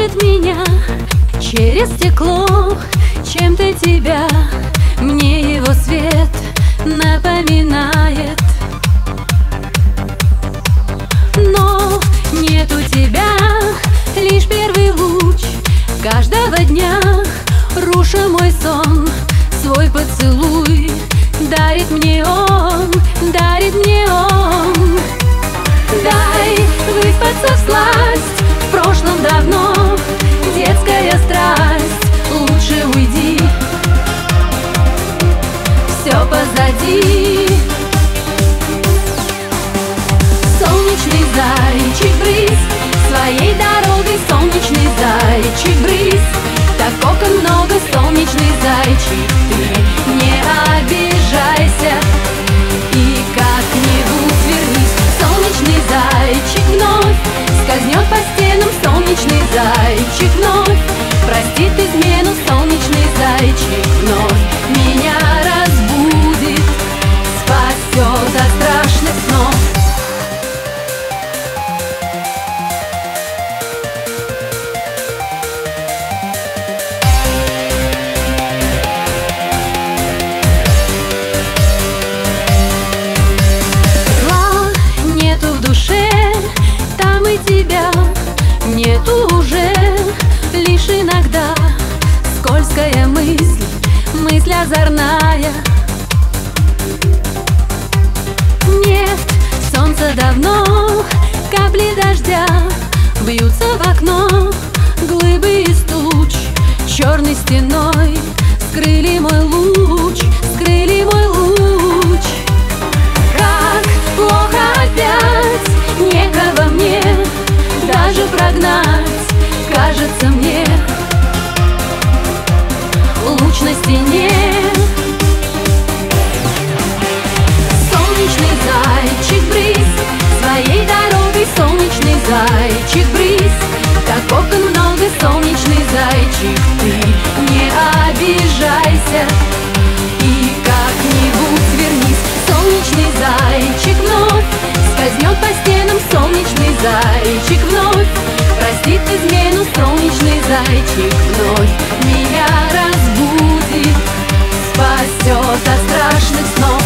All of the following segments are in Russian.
Видит меня через стекло, чем-то тебя мне его свет напоминает. Но нету тебя, лишь первый луч каждого дня, руша мой сон, свой поцелуй дарит мне он, дарит мне он. Дай выспаться всласть, в прошлом давно детская страсть, лучше уйди, все позади. Солнечный зайчик, брысь своей дорогой, солнечный зайчик, брысь. Так окон много, солнечный зайчик, ты не обижайся и как-нибудь вернись. Солнечный зайчик вновь скользнет по стенам, солнечный зайчик вновь простит измену, солнечный зайчик вновь меня разбудит, спасет от страшных снов. Тебя нету уже, лишь иногда скользкая мысль, мысль озорная. Нет, солнце давно, капли дождя бьются в окно, глыбы из туч черной стеной скрыли мой луч, скрыли мой луч. Как плохо опять, некого мне даже прогнать, кажется мне, луч на стене. Солнечный зайчик, брысь своей дорогой, солнечный зайчик, брысь. Так окон много, солнечный зайчик, ты не обижайся и как-нибудь вернись. Солнечный зайчик вновь скользнет по стенам, солнечный зайчик вновь простит измену, солнечный зайчик вновь меня разбудит, спасет от страшных снов.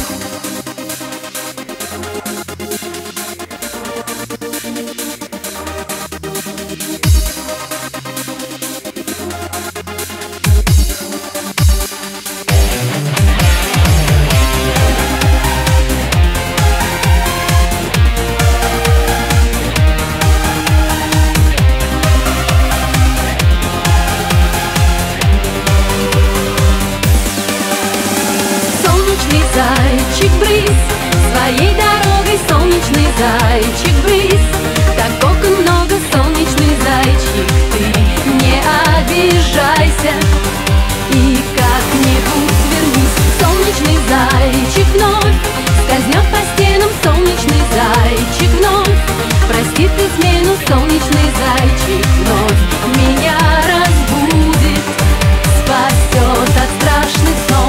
Зайчик, брысь своей дорогой, солнечный зайчик, брысь. Так окон много, солнечный зайчик, ты не обижайся и как-нибудь вернись. Солнечный зайчик вновь скользнет по стенам, солнечный зайчик вновь простит измену, солнечный зайчик вновь меня разбудит, спасет от страшных снов.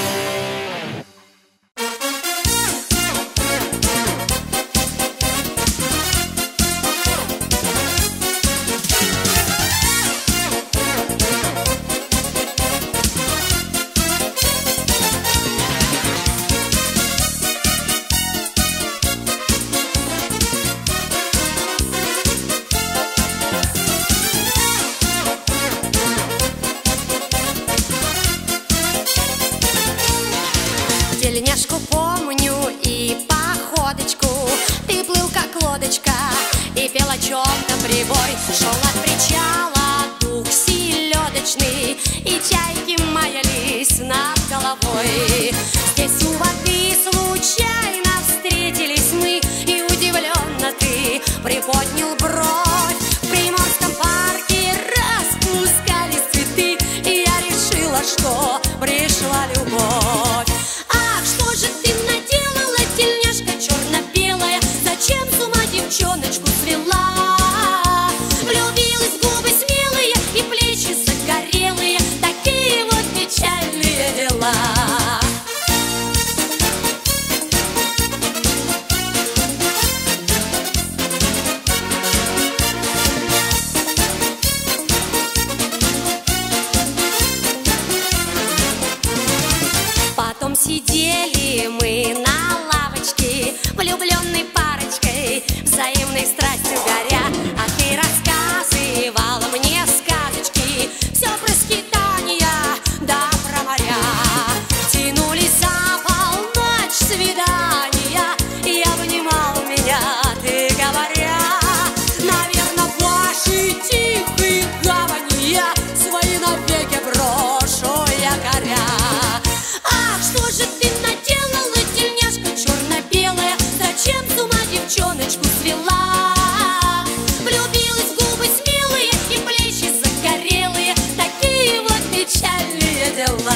Тельняшку помню и походочку, ты плыл как лодочка и пел о чем-то прибой. Шел от причала дух селедочный, и чайки маялись над головой. Здесь у воды случайно встретились мы, и удивленно ты приподнял бровь. В Приморском парке распускались цветы, и я решила, что пришла любовь. Что же ты наделала, тельняшка черно-белая? Зачем с ума девчоночку свела? Влюбилась в губы смелые и плечи загорелые, такие вот печальные дела. Наверно, в вашей тихой гавани я свои навеки брошу якоря. Ах, что же ты наделала, тельняшка черно-белая? Зачем с ума девчоночку свела? Влюбилась в губы смелые и плечи загорелые, такие вот печальные дела.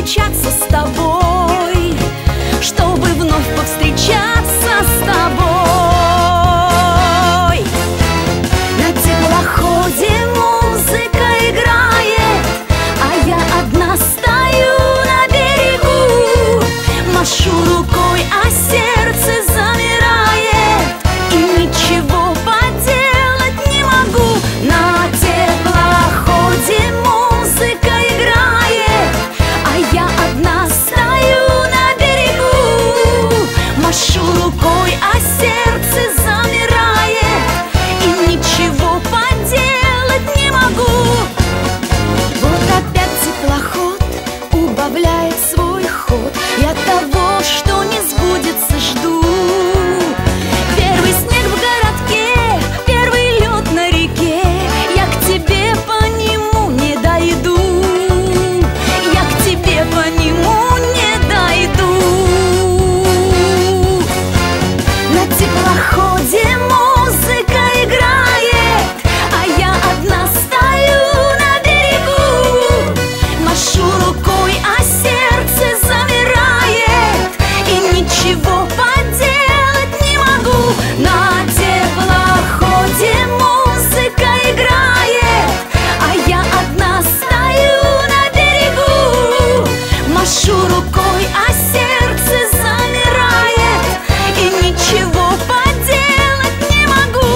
встречаться с тобой, чтобы вновь повстречаться с тобой. На теплоходе музыка играет, а я одна стою на берегу, машу рукой, а сердце замирает, и ничего поделать не могу. На теплоходе музыка играет, а я одна стою на берегу, машу рукой, а сердце замирает, и ничего поделать не могу. Вот опять теплоход убавляет свой ход, я того, что не сбудется, жду. Первый снег в городке, первый лед на реке, я к тебе по нему не дойду, я к тебе по нему не дойду. На теплоходе музыка играет, а я одна стою на берегу, машу рукой, а сердце замирает, и ничего поделать не могу. На теплоходе музыка играет, а я одна стою на берегу, машу рукой, а сердце замирает, и ничего поделать не могу.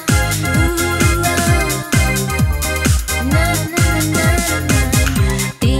Ты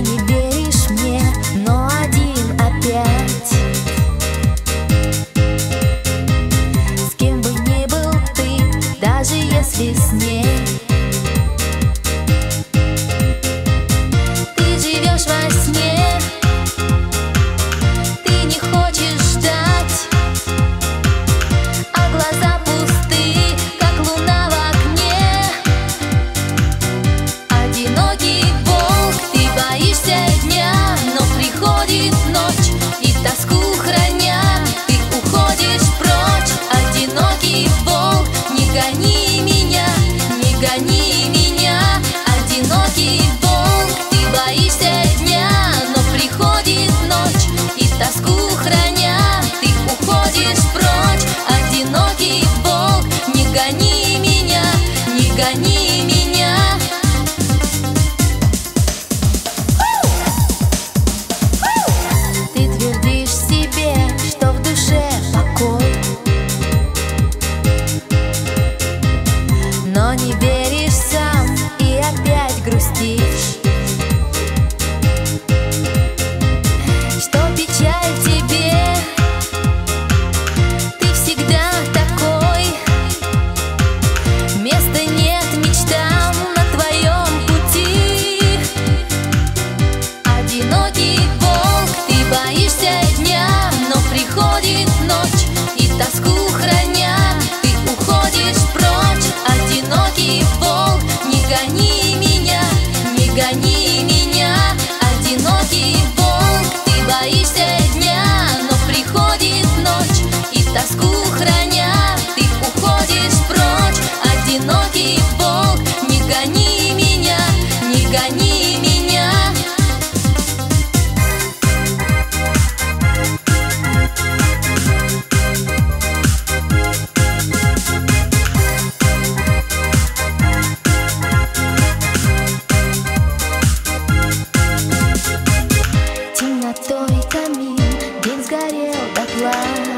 камин, день сгорел дотла.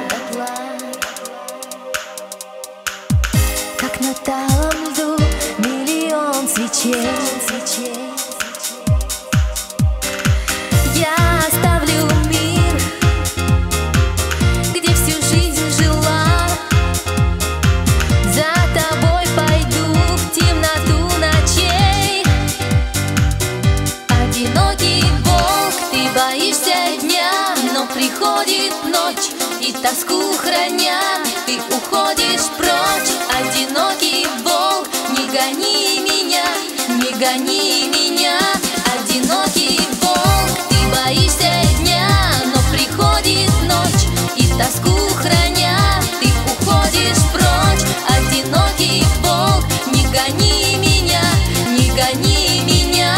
Как на талом льду миллион свечей. Я оставлю мир, где всю жизнь жила. За тобой пойду в темноту ночей. Одинокий волк, ты боишься дня, но приходит ночь, и тоску храня, ты уходишь прочь. Одинокий волк, не гони меня, не гони меня. Одинокий волк, ты боишься дня, но приходит ночь, и тоску храня, ты уходишь прочь. Одинокий волк, не гони меня, не гони меня.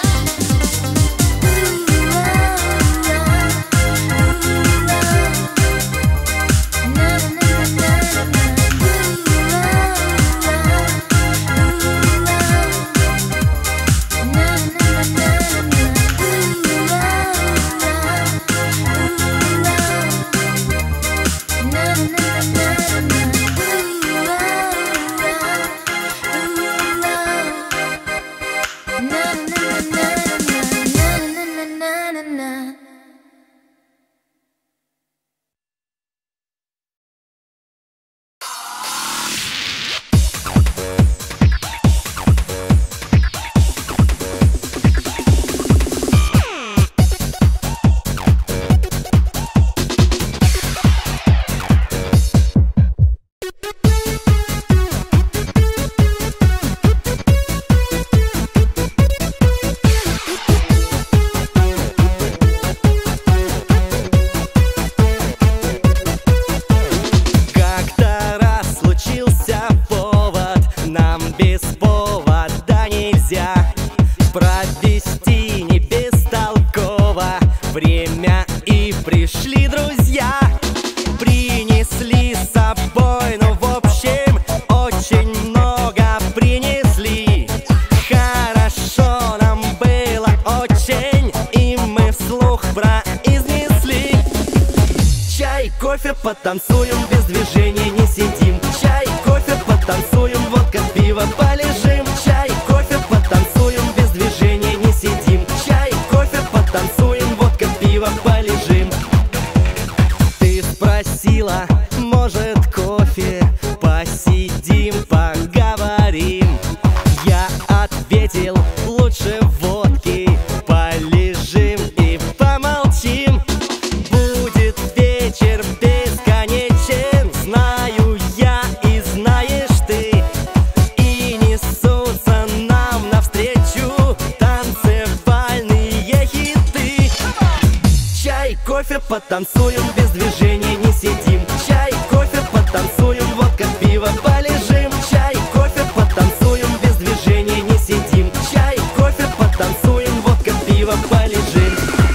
Провести не бестолково время, и пришли друзья. Принесли с собой, ну в общем, очень много принесли. Хорошо нам было очень, и мы вслух произнесли: чай, кофе, потанцуем, без движения не сидим. Чай, кофе, потанцуем, водка, пиво, полежим. Чай, кофе, потанцуем, без движения не сидим. Чай, кофе, потанцуем, водка, пиво, полежим. Ты спросила, может, кофе, посидим, поговорим? Я ответил, лучше водки, полежим и помолчим. Будет вечер бесконечен, знаю я и знаешь ты. И несутся нам навстречу танцевальные хиты. Чай, кофе, потанцуем, без движения не сидим. Чай, кофе, потанцуем, водка, пиво, полежим. Чай, кофе, потанцуем, без движения не сидим. Чай, кофе, потанцуем, водка, пиво, полежим.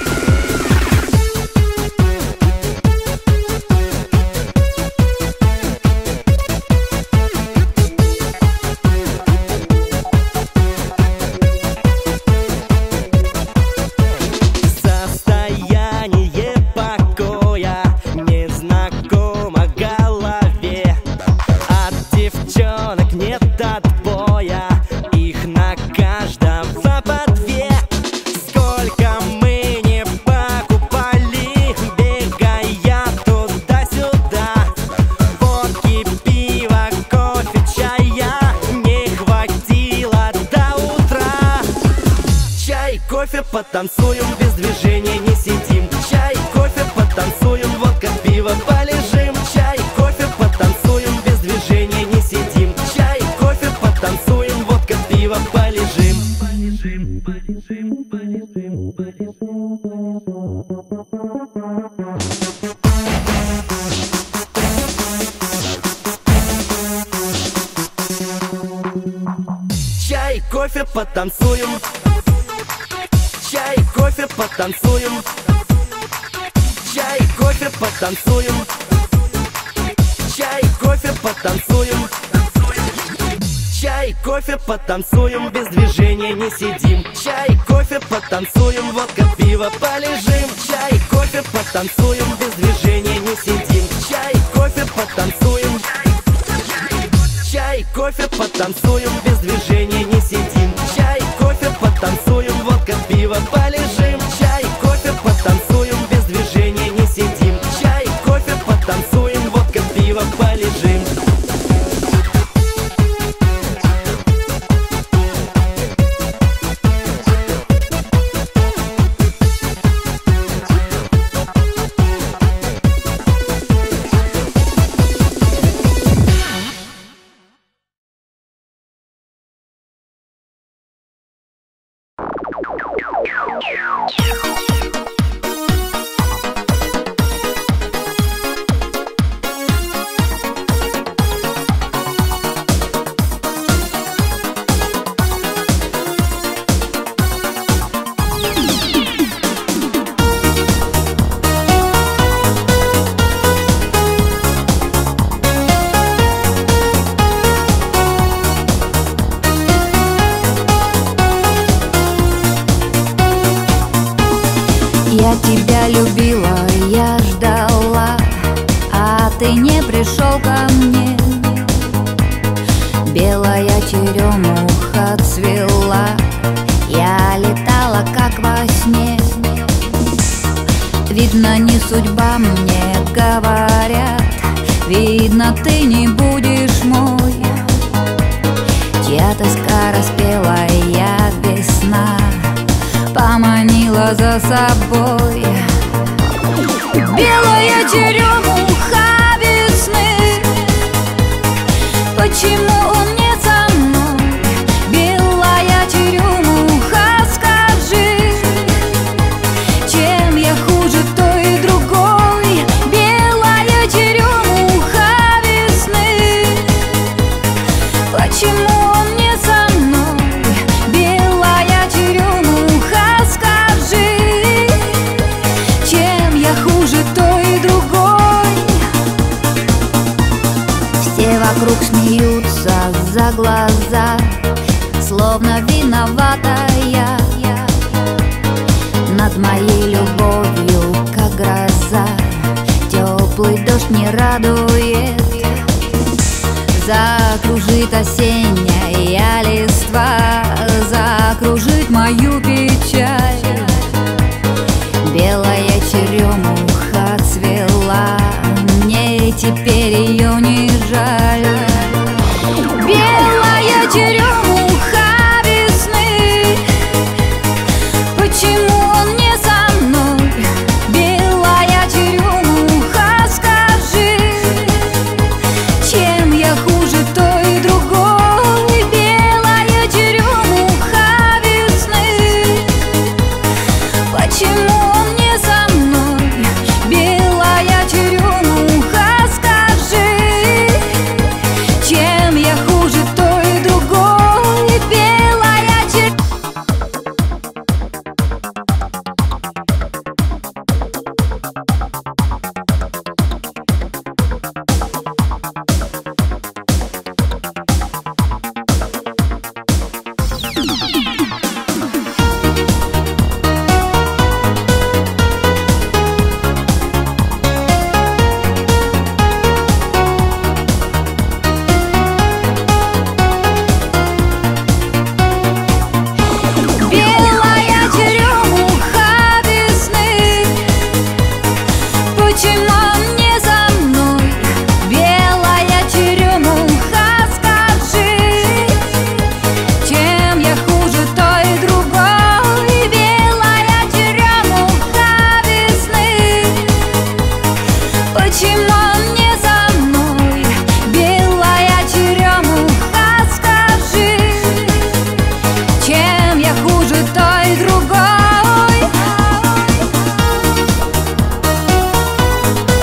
Состояние покоя незнакомо голове. От девчонок нет отбоя, их на каждого по две. Сколько мы не покупали, бегая туда-сюда. Водки, пива, кофе, чая не хватило до утра. Чай, кофе, потанцуем, без движения не сидим. Чай, кофе, потанцуем, водка, пиво, полежим. Чай, кофе, потанцуем, без движения не сидим. Чай, кофе, потанцуем, водка, пиво, полежим. Чай, кофе, потанцуем. Чай, кофе, потанцуем. Чай, кофе, потанцуем. Чай, кофе, потанцуем. Чай, кофе. кофе, потанцуем, без движения не сидим. Чай, кофе, потанцуем, водка, пиво, полежим. Чай, кофе, потанцуем, без движения не сидим. Чай, кофе, потанцуем. Чай, кофе, потанцуем, без движения не сидим. Чай, кофе, потанцуем, водка, пиво, полежим. Чай, кофе, потанцуем, без движения не сидим. Чай, кофе, потанцуем, водка, пиво, полежим. Я тебя любила, я ждала, а ты не пришел ко мне. Белая черемуха цвела, я летала как во сне. Видно, не судьба, мне говорят, видно, ты не будешь мой. Чья тоска распела, я весна поманила за собой. Белая черемуха весны, почему он не со мной? Белая черемуха, скажи, чем я хуже той и другой? Белая черемуха весны, почему он не со мной? Белая черемуха, скажи, чем я хуже той и другой? Все вокруг смеются за глаза, словно виноватая над моей любовью, как гроза. Теплый дождь не радует, закружит осенняя листва, закружит мою печаль. Белая черемуха цвела, мне теперь ее не жаль. Белая черемуха весны, почему он не со мной? Белая черемуха, скажи, чем я хуже той и другой? Белая черемуха весны, почему он не со мной? Белая черемуха, скажи, чем я хуже той и другой? Белая черемуха. Белая черемуха весны, почему он не за мной? Белая черемуха, скажи, чем я хуже той и другой? Белая черемуха весны, почему он не за мной? Белая черемуха, скажи, чем я хуже той и другой?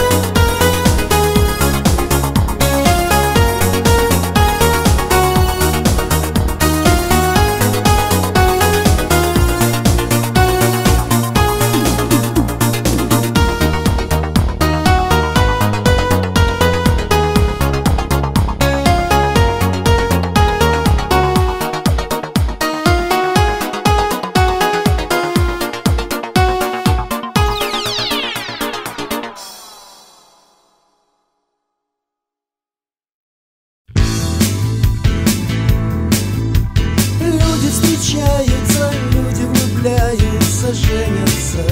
глаза.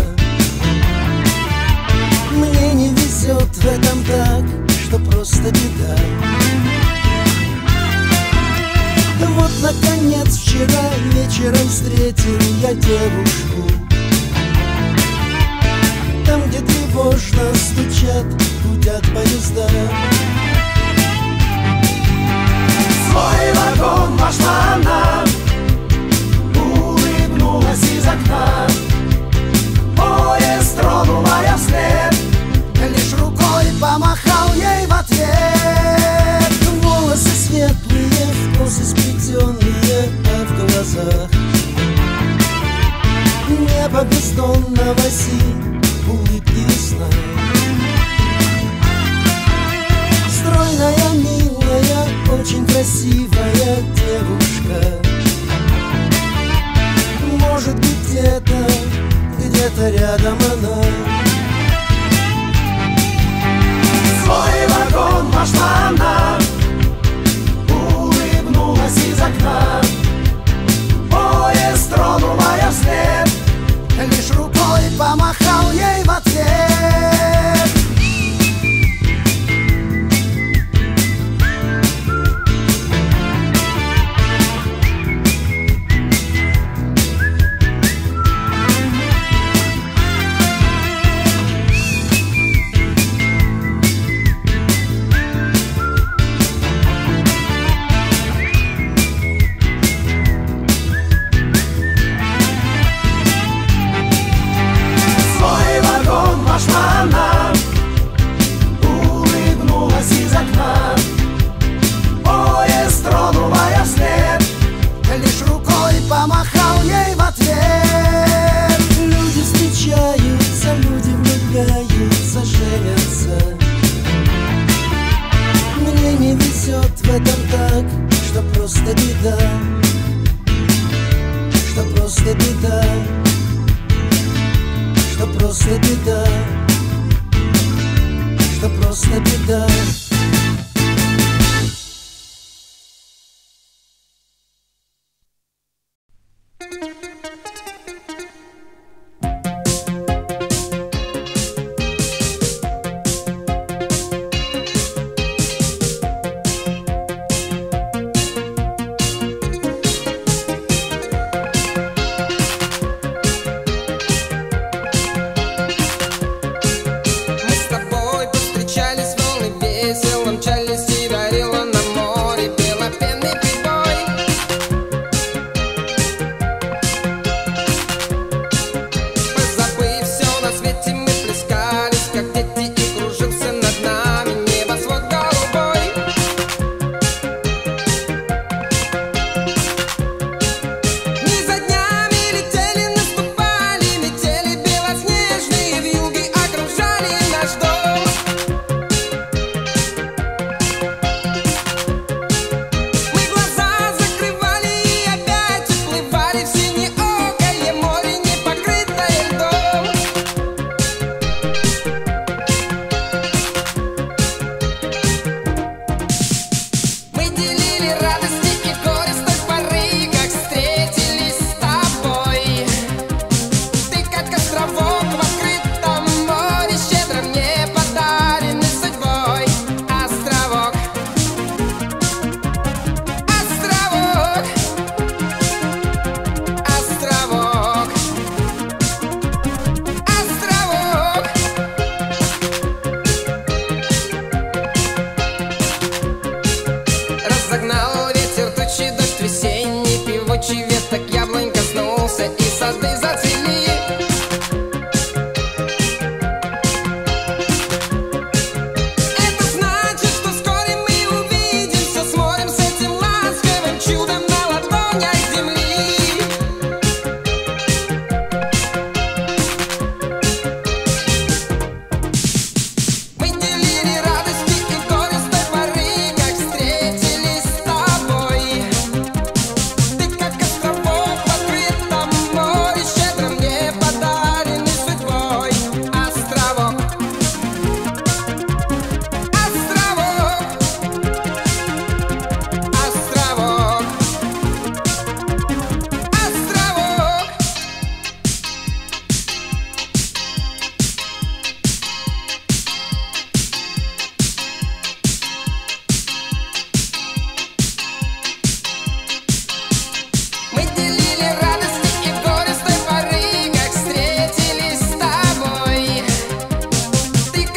Мне не везет в этом так, что просто беда. Вот, наконец, вчера вечером встретил я девушку. Там, где тревожно стучат, гудят поезда. В свой вагон вошла она, улыбнулась из окна. Поезд тронула я вслед, лишь рукой помахал ей в ответ. Волосы светлые, в косы сплетенные, а в глазах небо бездонного синь, улыбки весна. Стройная, милая, очень красивая девушка. Может быть, где-то рядом она. В свой вагон вошла она, улыбнулась из окна. Поезд тронула я вслед, лишь рукой помахал ей в ответ. Она улыбнулась из окна. Поезд тронула я вслед, лишь рукой помахал ей в ответ. Люди встречаются, люди влюбляются, женятся. Мне не везет в этом так, что просто беда, что просто беда, что просто беда, что просто беда. Встречались волны весело.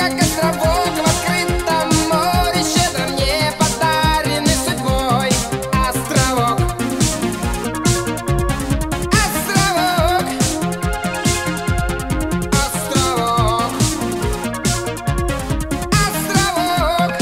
как островок в открытом море, щедро мне подаренный судьбой. Островок, островок, островок, островок.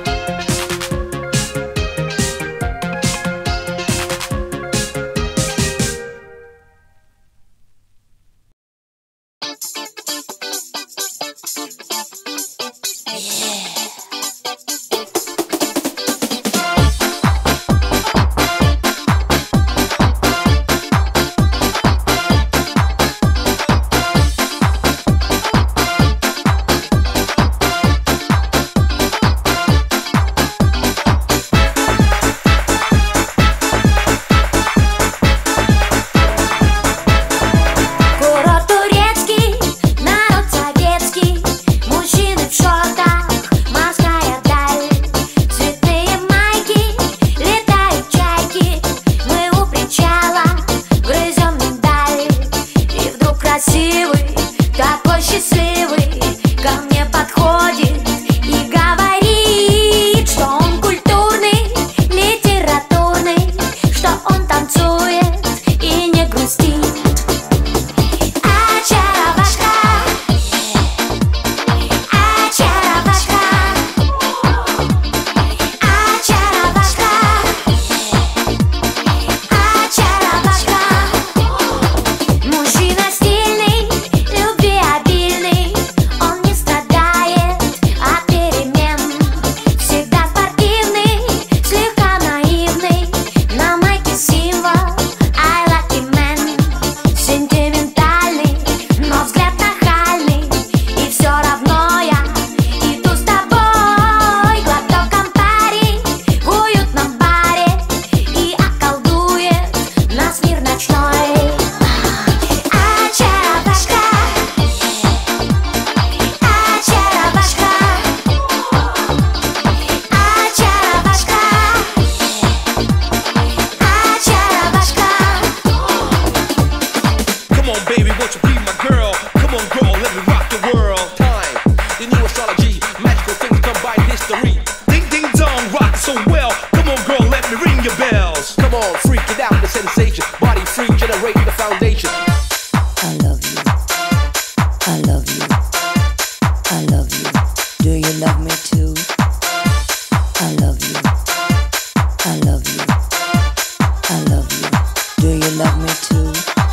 Курорт турецкий, народ советский, мужчины в шортах, морская даль, цветные майки, летают чайки, мы у причала грызем миндаль. И вдруг красивый, такой счастливый, ко мне подходит и говорит, что он культурный, литературный, что он танцует и не грустит. Очаровашка, очаровашка, очаровашка, очаровашка. Мужчина стильный, любвеобильный, он не страдает от перемен. Всегда спортивный, слегка наивный, на майке символ I lucky man. Сентиментальный, но взгляд нахальный, и все равно я иду с тобой. Глоток Кампари в уютном баре и околдует нас мир ночной. Очаровашка, очаровашка, очаровашка, очаровашка. Come on, baby, won't you be my girl? Come on, girl, let me rock the world. Time, the new astrology, magical things come by history. Ding, ding, dong, rock so well. Come on, girl, let me ring your bells. Come on, freak it out, the sensation. Body free, generate the foundation. I love you. I love you. I love you. Do you love me too? I love you. I love you. I love you. Do you love me too?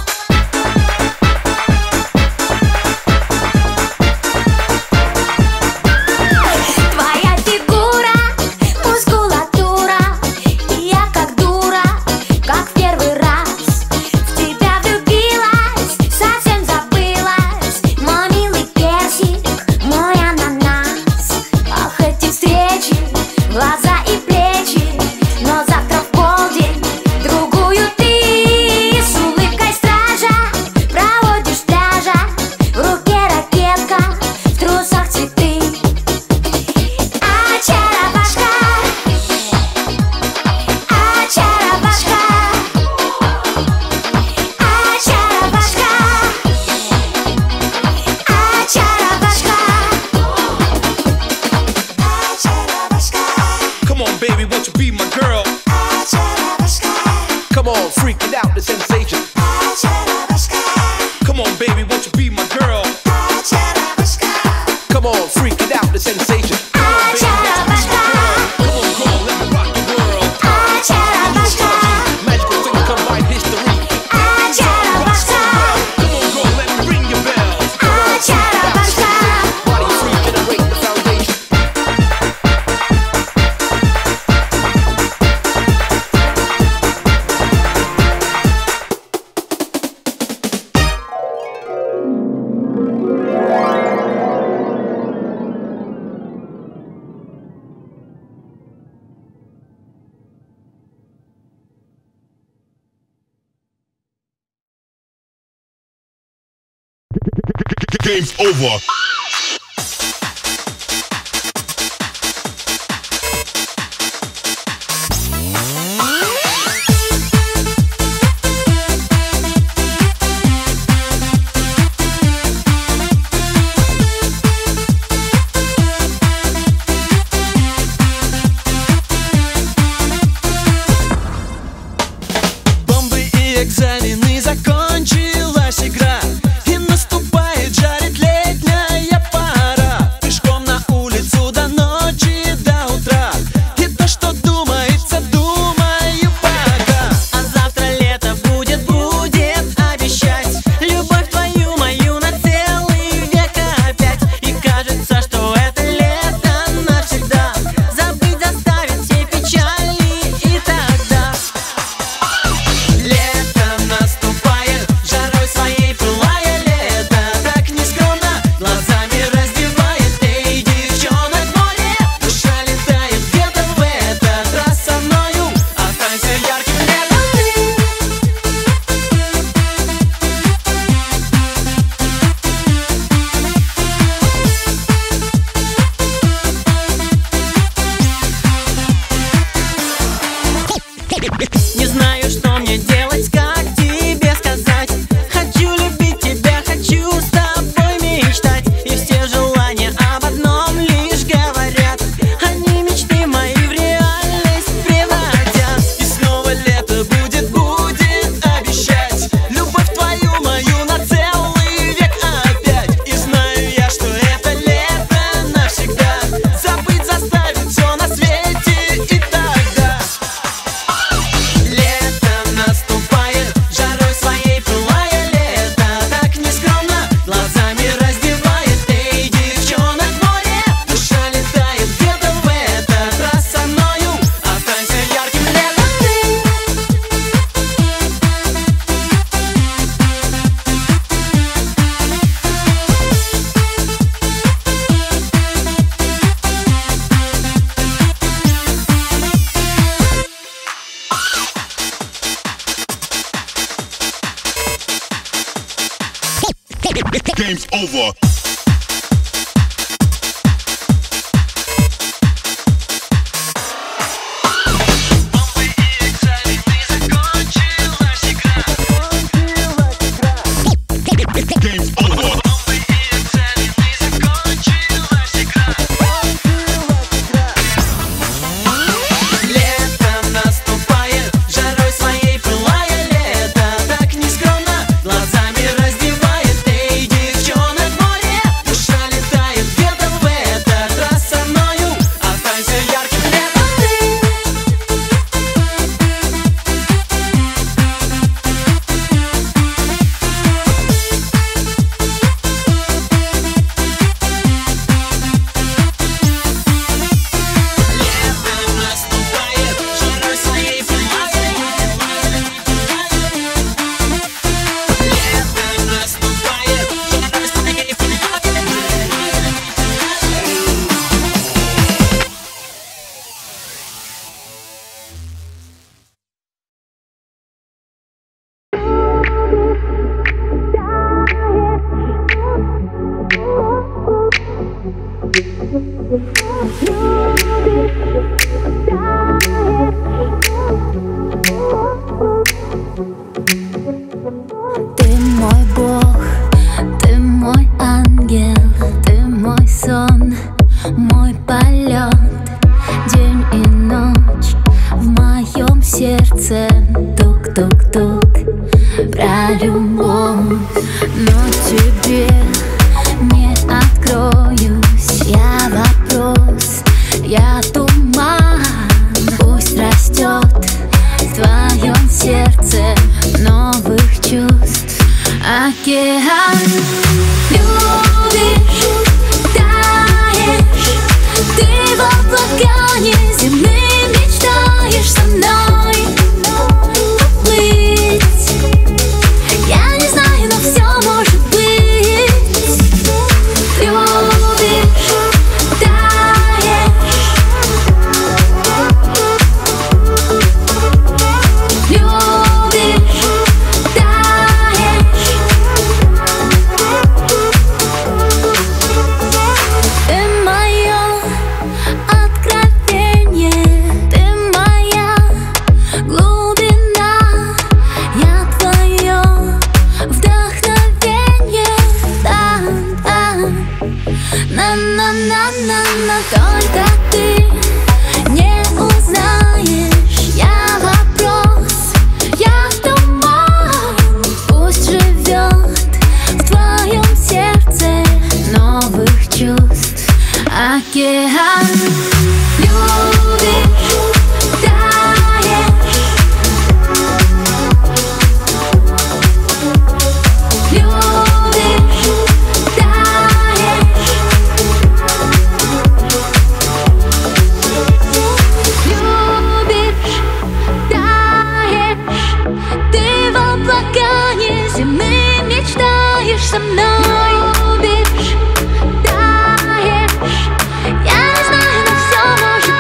Твоя фигура, мускулатура, и я как дура, как в первый раз в тебя влюбилась, совсем забылась, мой милый персик, мой ананас. Ах, эти встречи, глаза и плечи, но завтра в полдень другую ты с улыбкой стража проводишь пляжа, в руке ракетка, в трусах цветы. Очаровашка, очаровашка, очаровашка, очаровашка, очаровашка, Come on, baby, won't you be my girl? очаровашка, Come on, freak it out, the sensation. очаровашка, Come on, baby, won't you be my girl? очаровашка, Come on, freak it out, the sensation. очаровашка, Come on, girl, let me rock the world. очаровашка, Magical things come by history. очаровашка, Come on, girl, let me ring your bells. очаровашка. Body free, generate the foundation. Game's over. Ты мой Бог, ты мой ангел, ты мой сон, мой полет, день и ночь в моем сердце тук-тук-тук про любовь, но тебе не откроюсь. Я вопрос, я туман, пусть растет в твоем сердце новых чувств океан. Любишь, таешь, ты в облакане земным мечтаешь со мной плыть. Я не знаю, но все может быть. Любишь, таешь, любишь, таешь. Ты мое откровение, ты моя глубина, я твое вдохновение. Да, да, на-на-на-на-на, только ты не узнаешь. Я вопрос, я туман, пусть живет в твоем сердце новых чувств океан. Любишь, таешь, любишь, таешь, любишь, таешь. Ты в облакане земным мечтаешь со мной. Любишь, таешь. Я не знаю, но все может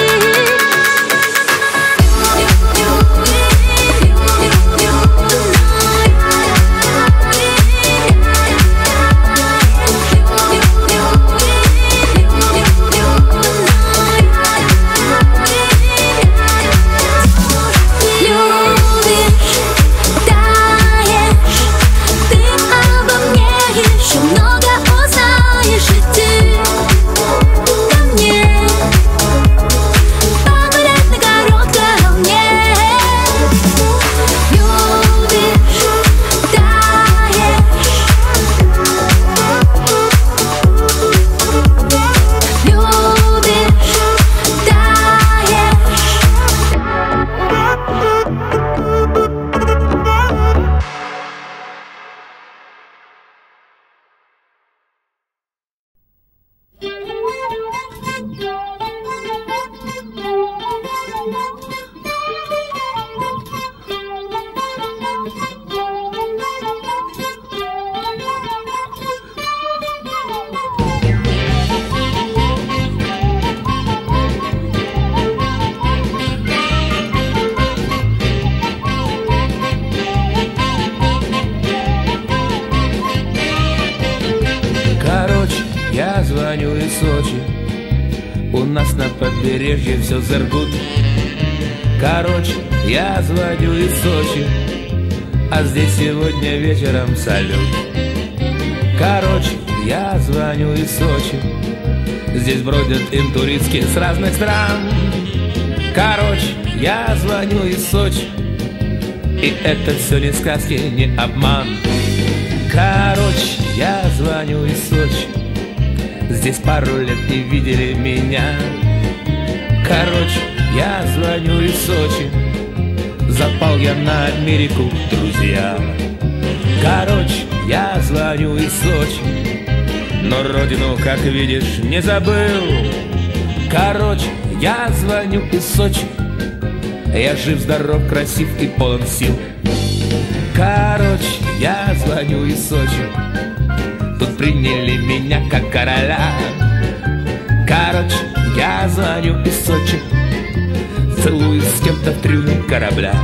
Я звоню из Сочи, у нас на побережье все заргут. Короче, я звоню из Сочи, а здесь сегодня вечером салют. Короче, я звоню из Сочи, здесь бродят интуристки с разных стран. Короче, я звоню из Сочи, и это все не сказки, не обман. Короче, я звоню из Сочи, здесь пару лет не видели меня. Короче, я звоню из Сочи, запал я на Америку, друзья. Короче, я звоню из Сочи, но родину, как видишь, не забыл. Короче, я звоню из Сочи, я жив, здоров, красив и полон сил. Короче, я звоню из Сочи, тут приняли меня как короля. Короче, я звоню из Сочи, целуюсь с кем-то в трюме корабля.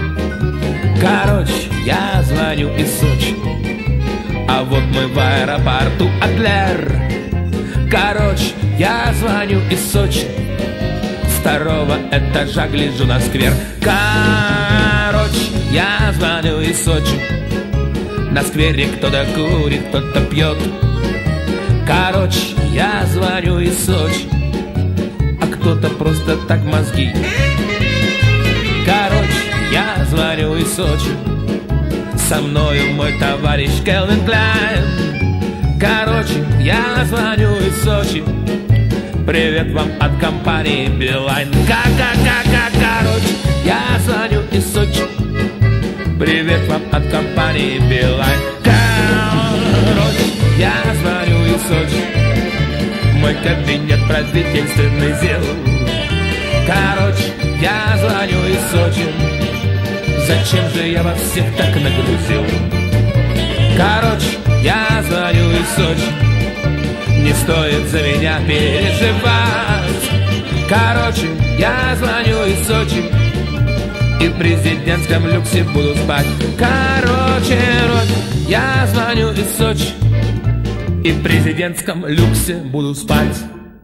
Короче, я звоню из Сочи, а вот мы в аэропорту Адлер. Короче, я звоню из Сочи, с второго этажа гляжу на сквер. Короче, я звоню из Сочи, на сквере кто-то курит, кто-то пьет. Короче, я звоню из Сочи, а кто-то просто так мозги. Короче, я звоню из Сочи, со мною мой товарищ Кэлвин Кляйн. Короче, я звоню из Сочи, привет вам от компании Билайн. Короче, я звоню из Сочи, привет вам от компании Билайн. Короче, я звоню из Сочи, мой кабинет правительственный зел. Короче, я звоню из Сочи, зачем же я во всех так нагрузил? Короче, я звоню из Сочи, не стоит за меня переживать. Короче, я звоню из Сочи, и в президентском люксе буду спать. Короче, я звоню из Сочи, и в президентском люксе буду спать.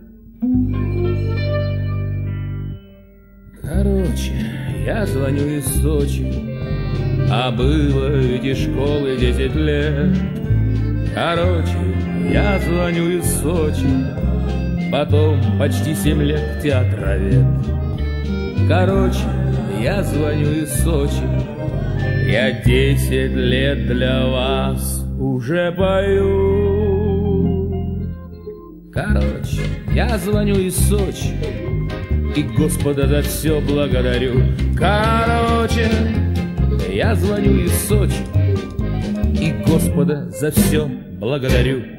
Короче, я звоню из Сочи, а было эти школы 10 лет. Короче, я звоню из Сочи, потом почти 7 лет театровед. Короче, я звоню из Сочи, я 10 лет для вас уже пою. Короче, я звоню из Сочи, и Господа за все благодарю. Короче, я звоню из Сочи, и Господа за все благодарю.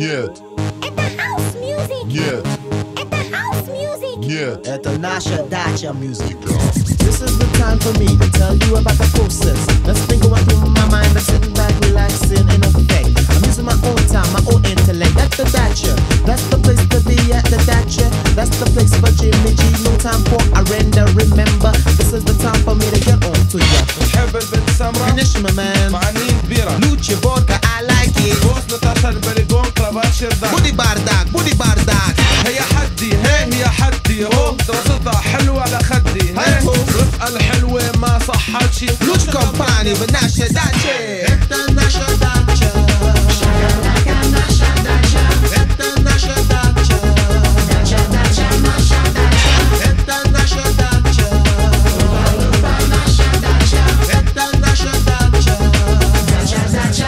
Нет. Это house music. Нет. Это house music. Нет. Это наша дача music. This is the time for me to tell you about the process. That's been going through my mind. I'm sitting back, relaxing in effect. I'm using my own time, my own intellect. That's the dacha. That's the place to be at the dacha. That's the place for Jimmy G. No time for a render. Remember, this is the time for me to get on to ya. تحب البنت سمرة؟ Finish my man. معانين كبيرة. Lucha vodka, I like it. بوس نتاشا البليجون كرافات شردان. بودي بارداك، بودي بارداك. هي حدي هي حدي هو دراستها حلوة على خدي هي رفقة الحلوة ما صحت شي. Lucha company بناشا داتشا. انت ناشا داتشا. ناشا داتشا. انت ناشا داتشا. ناشا داتشا ناشا داتشا. انت ناشا داتشا. ناشا داتشا. انت ناشا داتشا. ناشا داتشا.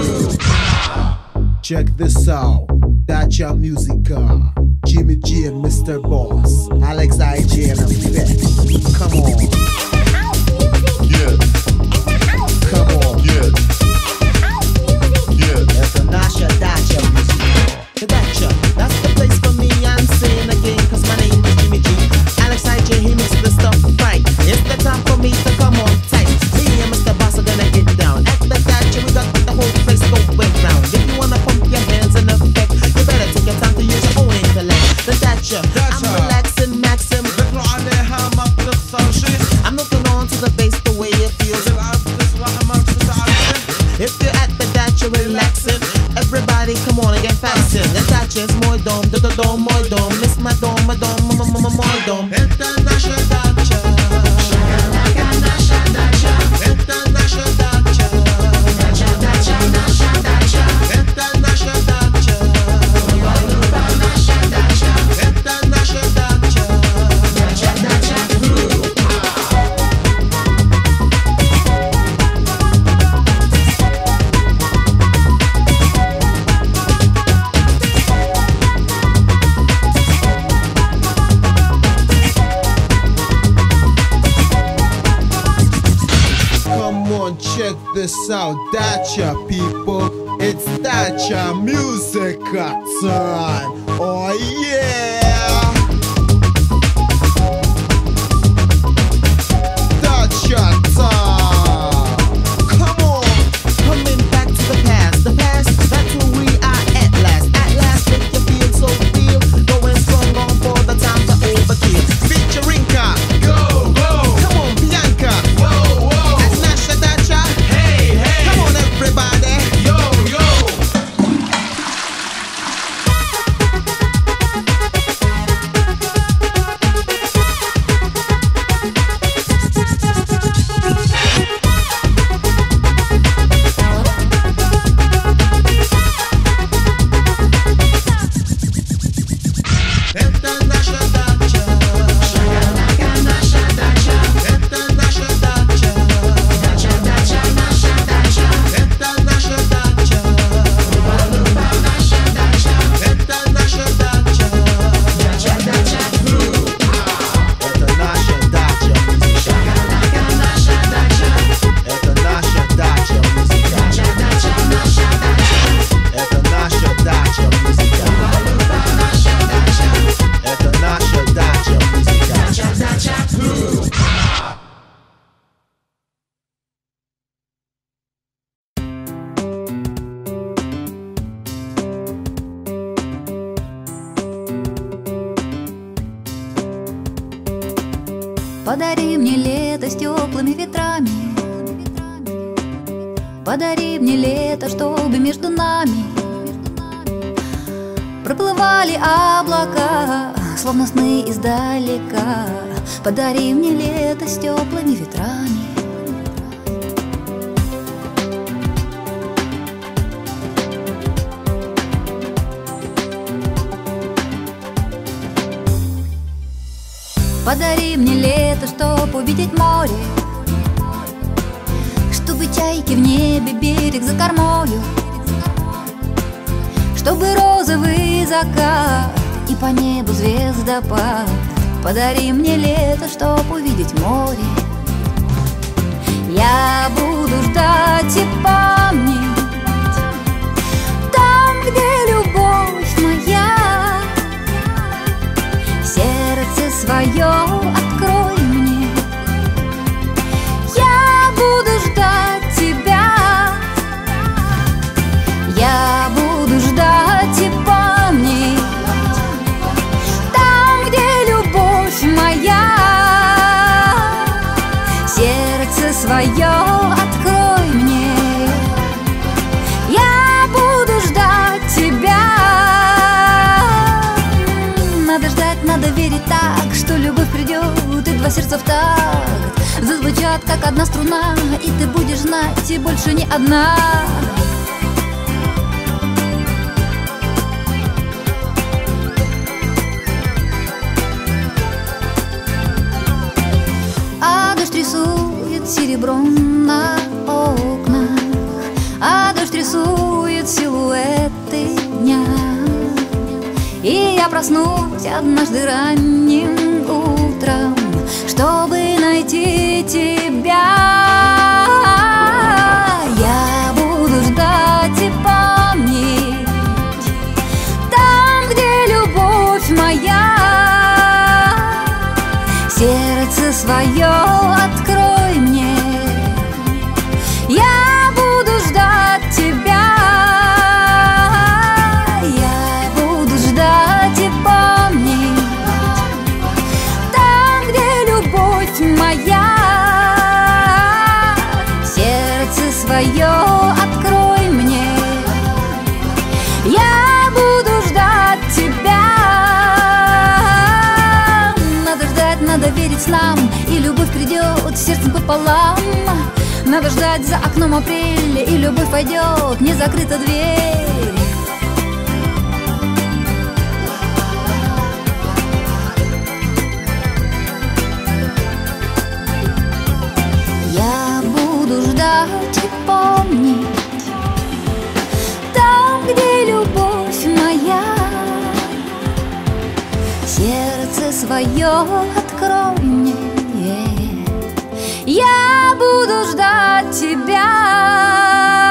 Check this out. Dacha Musica. Jimmy G and Mr. Boss. Alex IJ and Effect. Come on. Yes. Come on. Yes. Yes. Это наша Dacha Musica. The Dacha, that's the place for me. I'm saying again, cause my name is Jimmy G. Alex IJ, he makes the stuff right. It's the time for me to come on tight. Me and Mr. Boss are gonna get down. At the Dacha, we got the whole place going round. If you wanna pump your hands in effect, you better take your time to use your own intellect. The Dacha, I'm relaxing, maxim. بتروح عليها ما بتخسر شي. I'm looking on to the bass the way it feels. تلعب تسرح ما بتتعلم. If you're at the Dacha relaxing, everybody come on and get fasten. The Dacha is my dome, the dome, my dome. Miss my dome, my dome, my dome. It's the Nasha Dacha. Nasha Dacha. It's the Nasha Dacha. Nasha Dacha, Nasha Dacha. It's the Nasha Dacha. Nasha Dacha. It's the Nasha Dacha. Nasha Dacha. Come on, check this out, Dacha people. It's Dacha Musica time. Oh yeah! Dacha time. Come on, coming back to the past. The past, that's who we are at last. At last, make you feel so real. Going strong on for the time to overkill. Featuring Ka. Go, go. Come on, Bianca. Whoa, whoa. That's Nasha Dacha. Hey, hey. Come on, everybody. Yo, yo. Это наша дача. Наша дача. Это наша дача. Дача, дача, наша дача. Это наша дача. Наша дача. Это наша дача. Дача, дача. Это наша дача музыка. Наша дача. Это наша дача музыка. Дача, дача, наша дача. Это наша дача музыка. Это наша дача музыка. Дача, дача. Подари мне лето с теплыми ветрами. Подари мне лето, чтобы между нами проплывали облака, словно сны издалека. Подари мне лето с теплыми ветрами. Подари мне лето, чтоб увидеть море, чтобы чайки в небе, берег за кормою, чтобы розовый закат и по небу звездопад. Подари мне лето, чтоб увидеть море. Я буду ждать и помнить, там, где любовь два сердца в такт зазвучат, как одна струна, и ты будешь знать, и больше не одна. А дождь рисует серебром на окнах, а дождь рисует силуэты дня. И я проснусь однажды ранним утром, чтобы найти тебя. Я буду ждать и помнить там, где любовь моя. Сердце свое открой мне, я буду ждать тебя. Я буду ждать и помнить там, где любовь моя. Сердце свое открой мне, я буду ждать тебя. Надо ждать, надо верить нам, и любовь придет сердцем пополам. Надо ждать за окном апреля, и любовь войдет, не закрыта дверь. Я буду ждать и помнить там, где любовь моя. Сердце свое открой мне, я буду ждать тебя.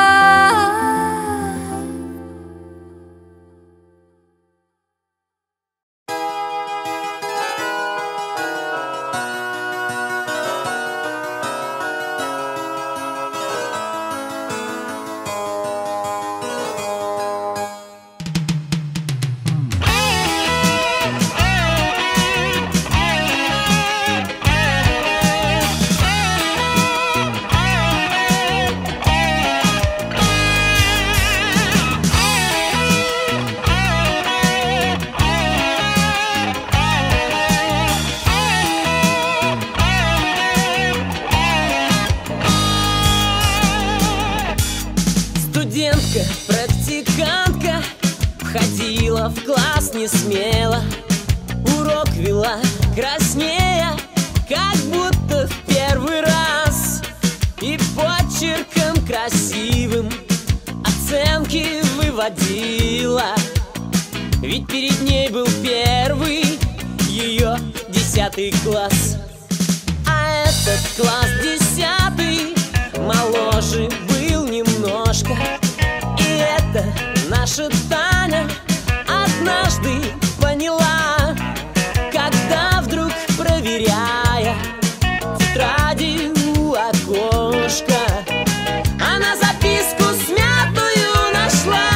Практикантка входила в класс не смело, урок вела краснея, как будто в первый раз, и почерком красивым оценки выводила. Ведь перед ней был первый ее 10 класс. А этот класс 10 моложе был немножко. И это наша Таня однажды поняла, когда вдруг, проверяя тетради у окошка, она записку смятую нашла.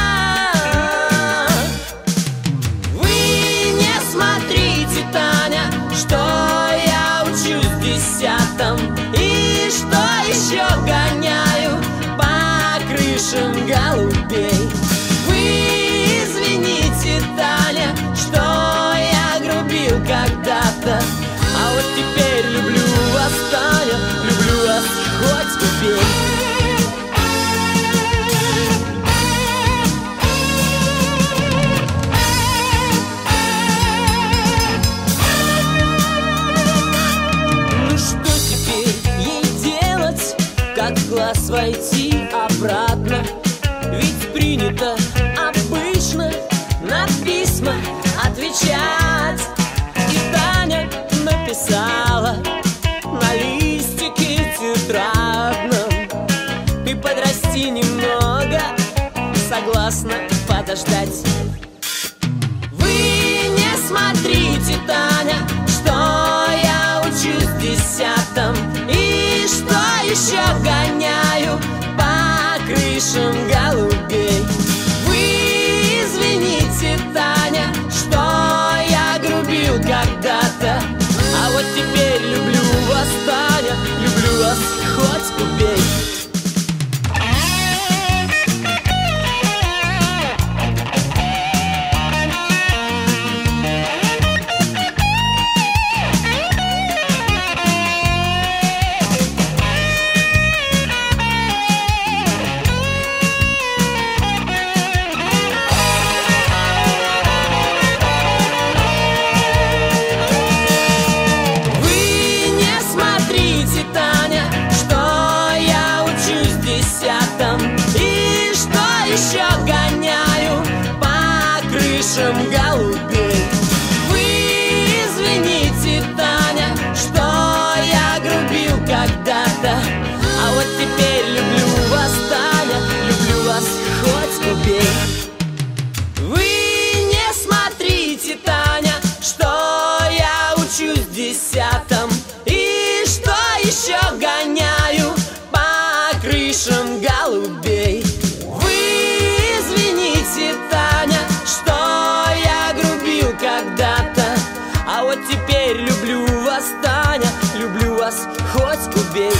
Вы не смотрите, Таня, что я учусь в 10-м, и что еще гоняю по крышам голубей. Вы извините, Таня, что я грубил когда-то, а вот теперь люблю вас, Таня, люблю вас хоть убей. Ну что теперь ей делать, как в класс войти обратно? Ведь принято обычно на письма отвечать. И Таня написала на листике тетрадном: ты подрасти немного, согласна подождать. Вы не смотрите, Таня, что я учусь в 10-м, и что еще гоняю по крышам голубей. Вы извините, Таня, что я грубил когда-то, а вот теперь люблю вас, Таня, люблю вас хоть убей. гоняю по крышам голубей. Вы извините, Таня, что я грубил когда-то, а вот теперь люблю вас, Таня, люблю вас, хоть убей. Вы не смотрите, Таня, что я учусь в 10-м, и что еще гоняю по крышам голубей. Вы извините, Таня, что я грубил когда-то, а вот теперь люблю вас, Таня, люблю вас, хоть убей.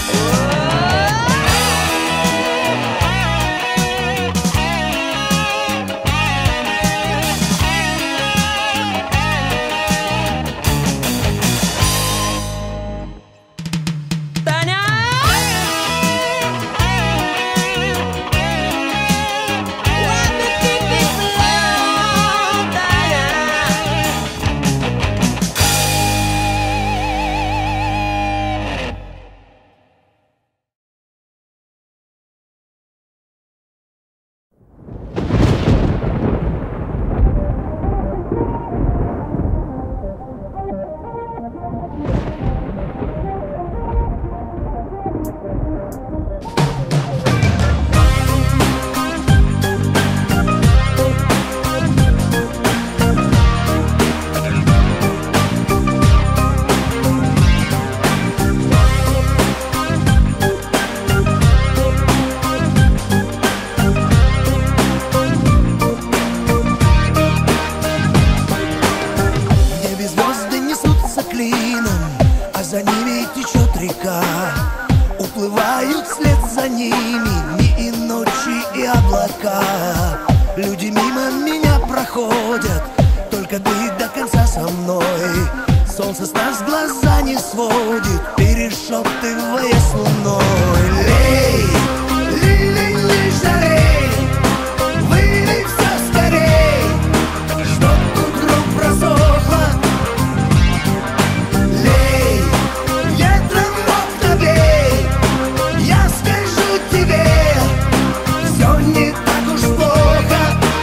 Уплывают вслед за ними дни и ночи и облака. Люди мимо меня проходят, только ты до конца со мной. Солнце с нас глаза не сводит, перешептывая с луной. Лей, лей, лей, лей, жалей, вылей все скорей, чтоб утром просохло. Лей, ветром в окна бей, я скажу тебе, все не так уж плохо.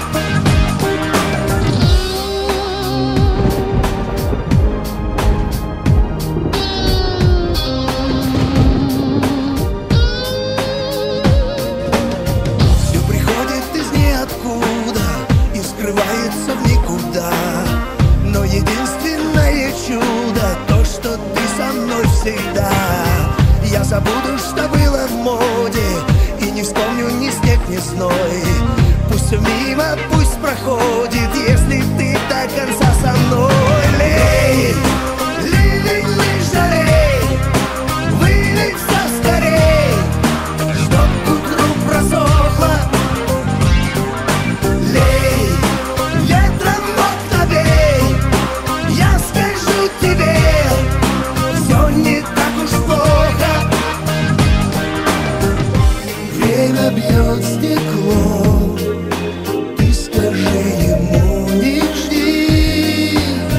Все приходит из ниоткуда и скрывается в никуда. Но единственное чудо то, что ты со мной всегда. Я забуду, что было в моде, и не вспомню ни снег, ни зной. Пусть все мимо, пусть проходит, если ты до конца со мной. Лей, лей, лей, лей, жалей, вылей все скорей, чтоб утром просохло. Лей, ветром в окна бей, я скажу тебе, все не так уж плохо. Время бьет стекло, ты скажи ему не жди.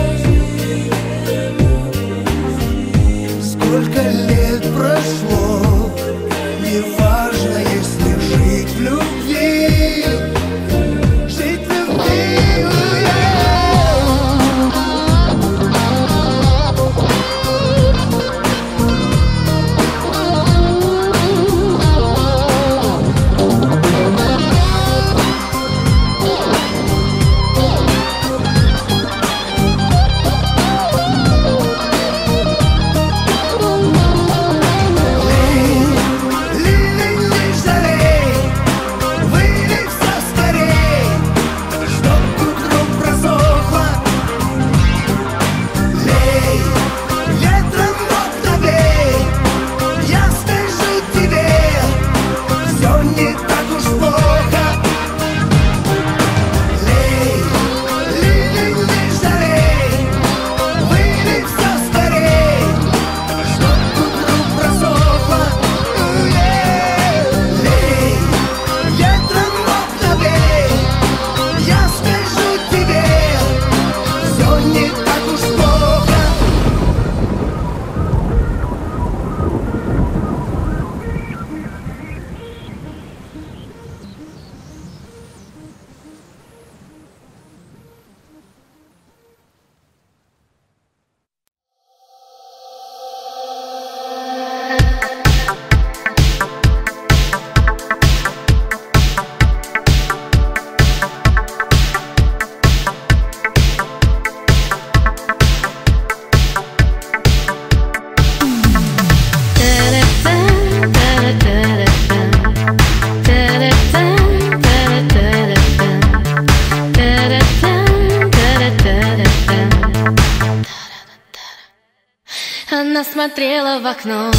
Она смотрела в окно.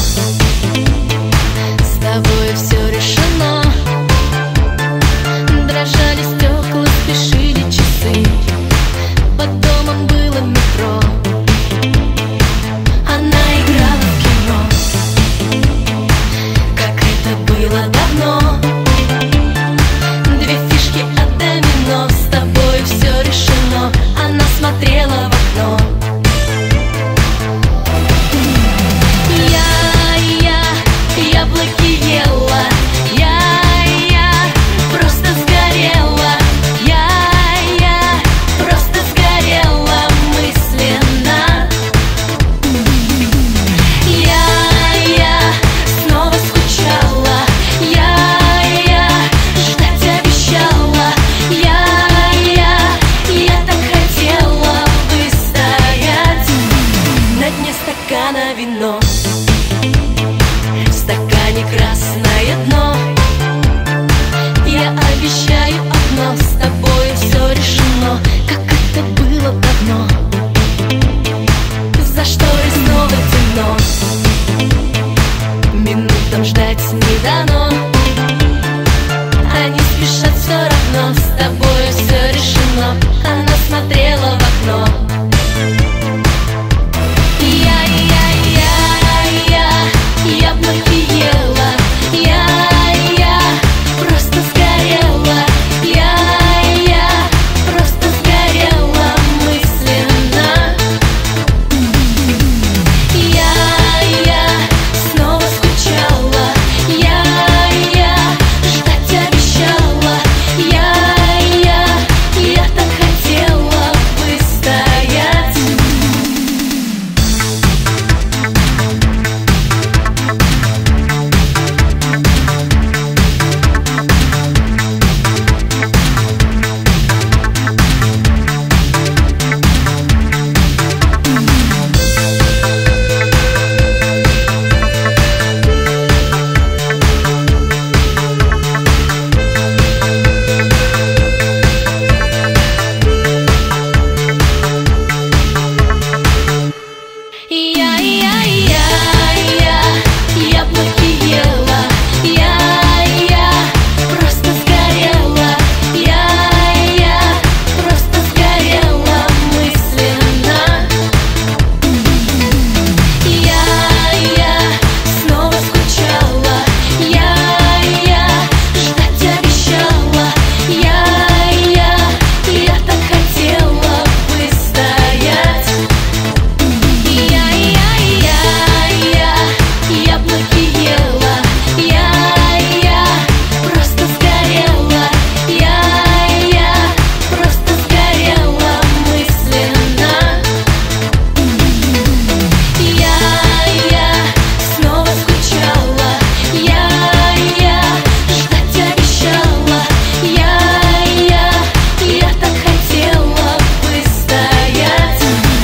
С тобой все решено. Дрожали стекла, спешили часы. Под домом было метро. Она играла в кино, как это было давно. Две фишки от домино. С тобой все решено. Она смотрела в окно. Яблоки ела, я просто сгорела, я просто сгорела мысленно. Я снова скучала, я ждать обещала, я так хотела выстоять. На дне стакана вино, в стакане красное дно. Я обещаю одно, с тобой все решено, как это было давно. За шторой снова темно, минутам ждать не дано. Они спешат все равно, с тобой все решено. Она смотрела в окно. Яблоки ела, я просто сгорела, я просто сгорела мысленно. Я снова скучала, я ждать обещала, я так хотела выстоять. Яблоки ела, я просто сгорела, я просто сгорела мысленно. Я снова скучала, я ждать обещала, я так хотела выстоять. Яблоки ела, я просто сгорела, я просто сгорела мысленно. Я снова скучала, я ждать обещала, я так хотела выстоять.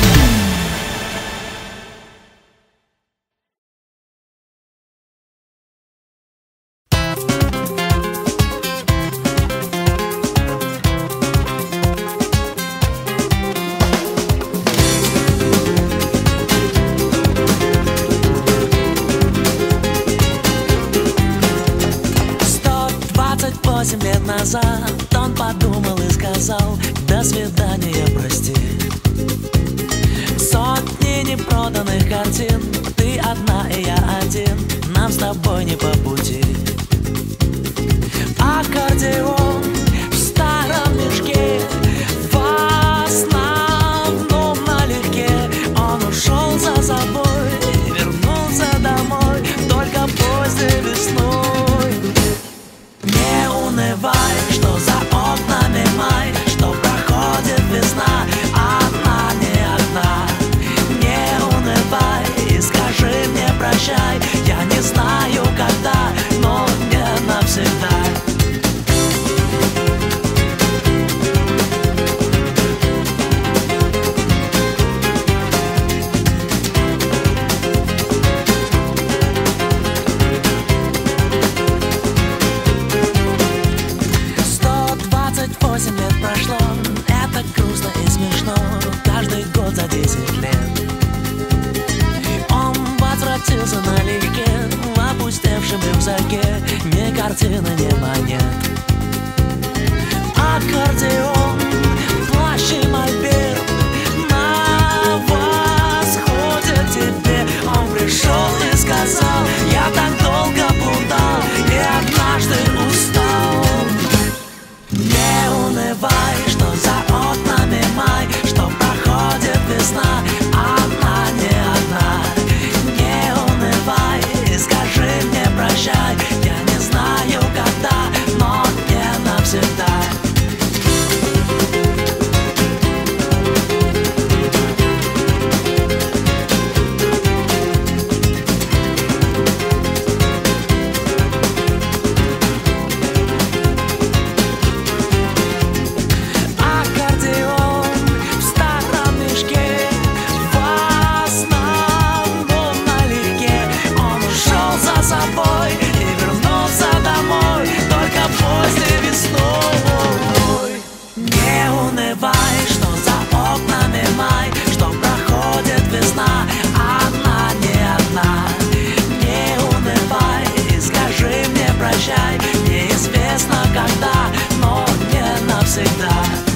Лет назад он подумал и сказал: до свидания, прости. Сотни непроданных картин, ты одна и я один, нам с тобой не по пути. Аккордеон в старом мешке, в основном налегке. Он ушел за собой, вернулся домой только поздней весной. Не унывай, что за окнами май, что проходит весна, одна не одна. Не унывай и скажи мне прощай, я не знаю когда, но не навсегда. картина не манит. Аккордеон, плащ и мольберт на восходе тебе. Он пришел и сказал: я так долго плутал и однажды устал. Не унывай, что за окнами май, что проходит весна, одна не одна. Не унывай и скажи мне прощай. Я не знаю когда, но не навсегда. Неизвестно когда, но не навсегда.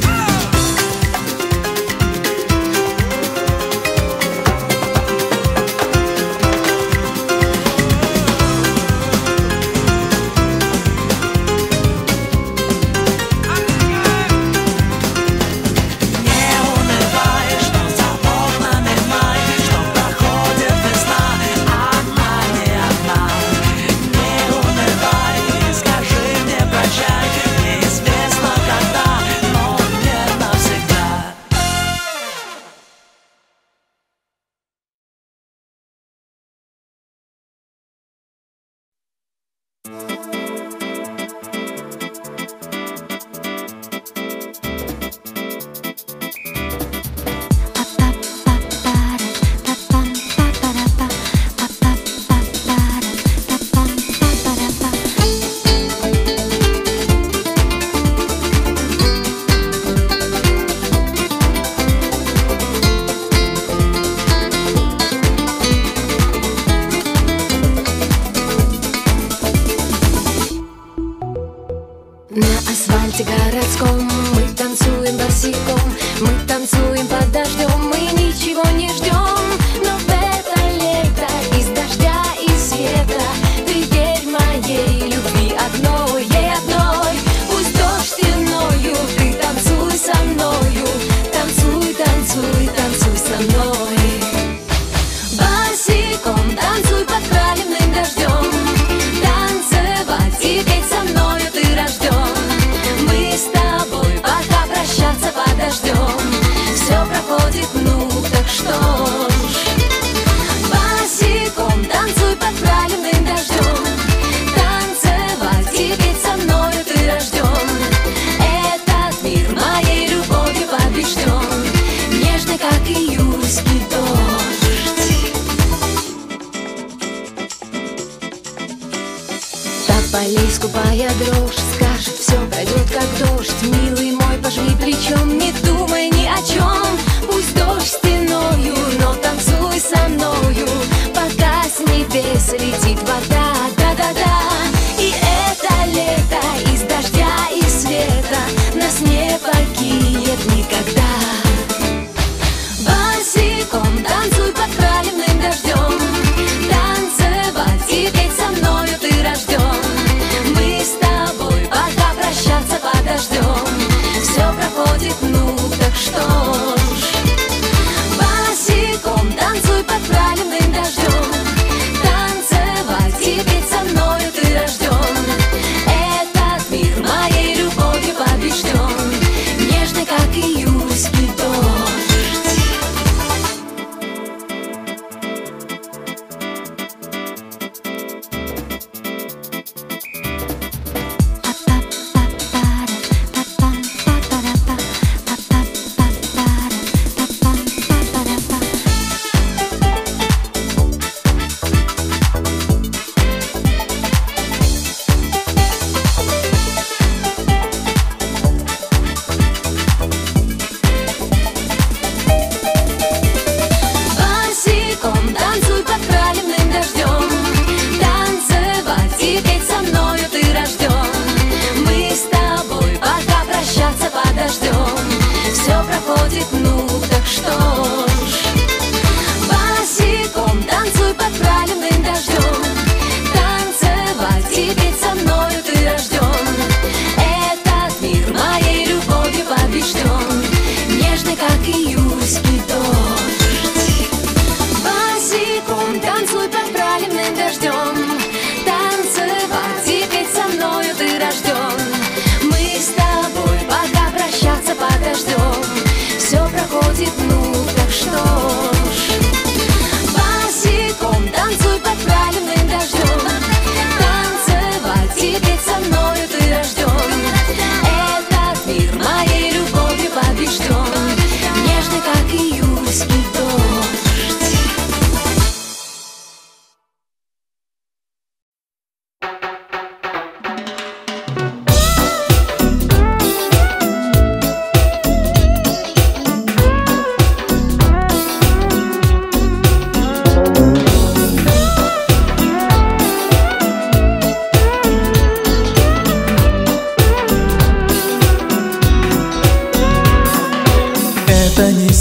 Городском мы танцуем босиком, мы танцуем под дождем, мы ничего не ждем. Но в это лето из дождя и света ты верь моей любви одной, ей одной. Пусть дождь стеною, ты танцуй со мною, танцуй, танцуй, танцуй со мной. Босиком танцуй под проливным дождем, танцевать и петь со мною ты рожден. Подождем, все проходит, ну так что ж. Босиком танцуй под проливным дождем, танцевать и петь со мною ты рожден. Этот мир моей любовью побежден, нежный, как июльский дождь. Тополей скупая дрожь скажет, все пройдет как дождь. Милый мой, пожми плечом, не думай ни о чем. Пусть дождь стеною, но танцуй со мною, пока с небес летит вода, да-да-да. И это лето из дождя и света нас не покинет никогда. Босиком танцуй под проливным дождем, танцевать и петь со мною ты рожден. Мы с тобой пока прощаться подождем, все проходит, ну так что ж. Босиком танцуй под проливным дождем, танцевать и петь со мною ты рожден. Этот мир моей любовью побежден, нежный, как июльский дождь.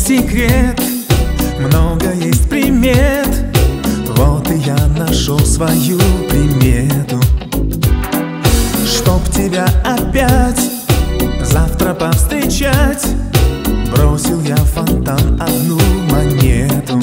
секрет, много есть примет. Вот и я нашел свою примету. Чтоб тебя опять завтра повстречать, бросил я в фонтан одну монету.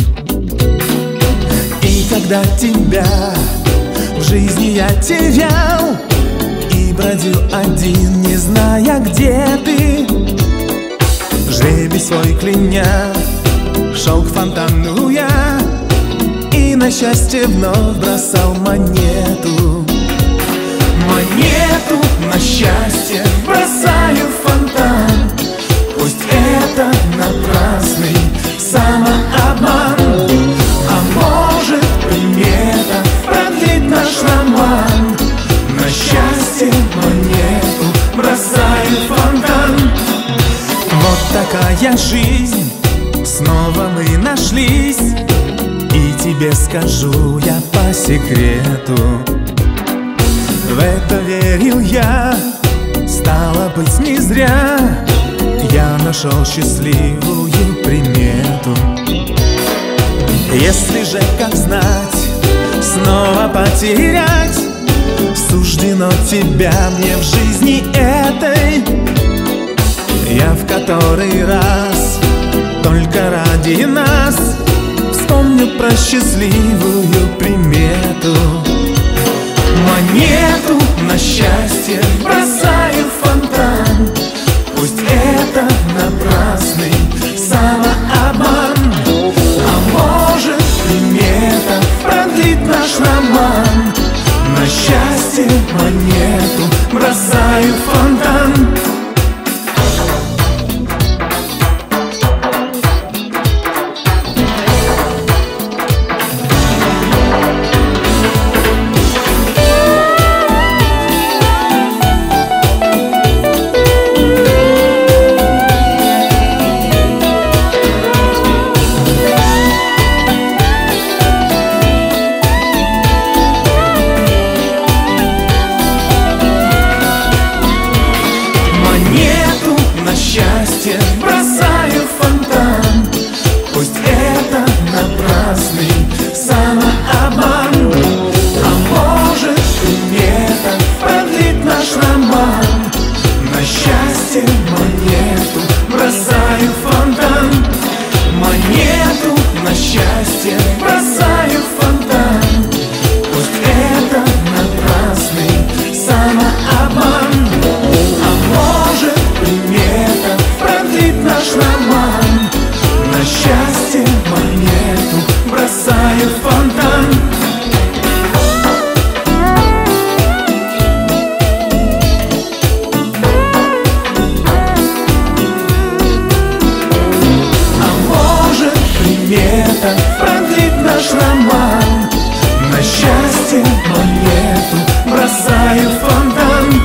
И когда тебя в жизни я терял и бродил один, не зная, где ты, жребий свой кляня, шел к фонтану я и на счастье вновь бросал монету. Монету на счастье бросаю в фонтан. Пусть это напрасный самообман, а может примета продлит наш роман. На счастье монету бросаю в фонтан. Вот такая жизнь, снова мы нашлись. И тебе скажу я по секрету, в это верил я, стало быть не зря. Я нашел счастливую примету. Если же, как знать, снова потерять суждено тебя мне в жизни этой, я в который раз только ради нас вспомню про счастливую примету. Монету на счастье бросаю в фонтан. Пусть это напрасный самообман, а может примета продлит наш роман. На счастье монету бросаю в фонтан. Бросаю в фонтан. Пусть это напрасный самообман, а может примета продлит наш роман. На счастье монету бросаю в фонтан. Монету на счастье бросаю в фонтан. Пусть это напрасный самообман, а может примета продлит наш роман. На счастье монету бросаю в фонтан. А может примета продлит наш роман. На счастье монету бросаю в фонтан.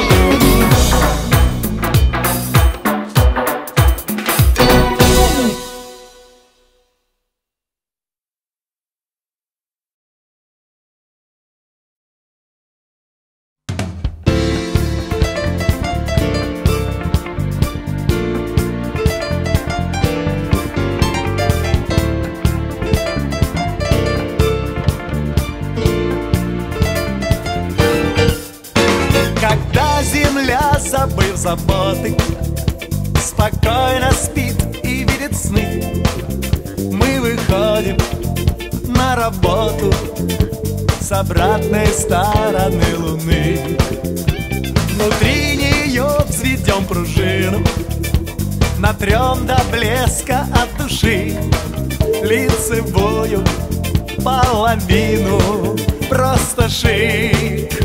Забыв заботы, спокойно спит и видит сны. Мы выходим на работу с обратной стороны луны. Внутри нее взведем пружину, натрем до блеска от души лицевую половину. Просто шик.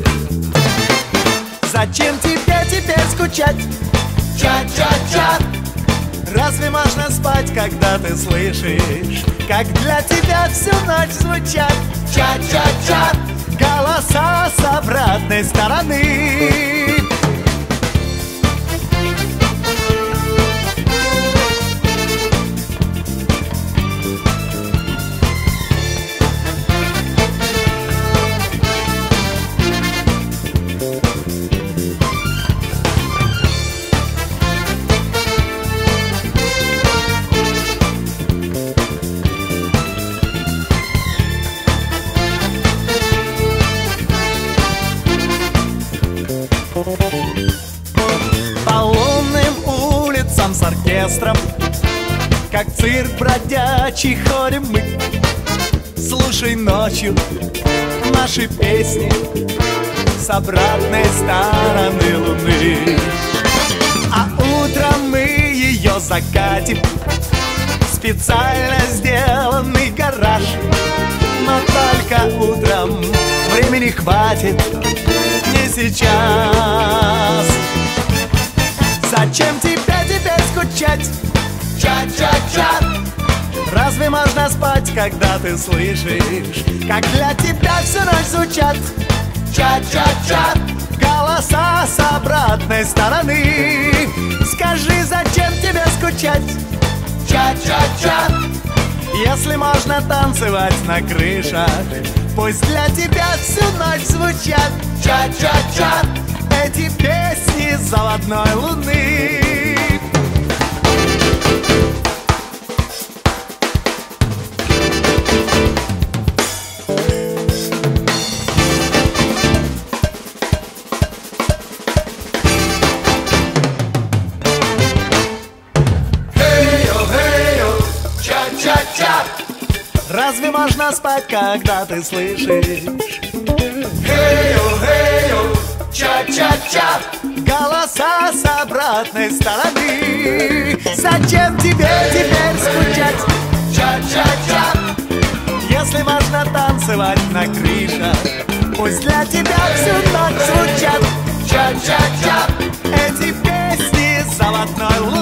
Зачем тебе теперь скучать? Чат-чат-чат. Разве можно спать, когда ты слышишь, как для тебя всю ночь звучат чат-чат-чат голоса с обратной стороны? рядом с оркестром, как цирк бродячий ходим мы. Слушай ночью наши песни с обратной стороны луны. А утром мы ее закатим в специально сделанный гараж. Но только утром, времени хватит не сейчас. Зачем тебе теперь скучать? Ча-ча-ча. Разве можно спать, когда ты слышишь, как для тебя всю ночь звучат ча-ча-ча голоса с обратной стороны? Скажи, зачем тебе скучать? Ча-ча-ча. Если можно танцевать на крышах, пусть для тебя всю ночь звучат ча-ча-ча эти песни заводной луны. Разве можно спать, когда ты слышишь? Хей-йо, ча-ча-ча голоса с обратной стороны. Зачем тебе теперь скучать? Ча-ча-ча. Если можно танцевать на крышах, пусть для тебя всю ночь звучат ча-ча-ча эти песни заводной луны.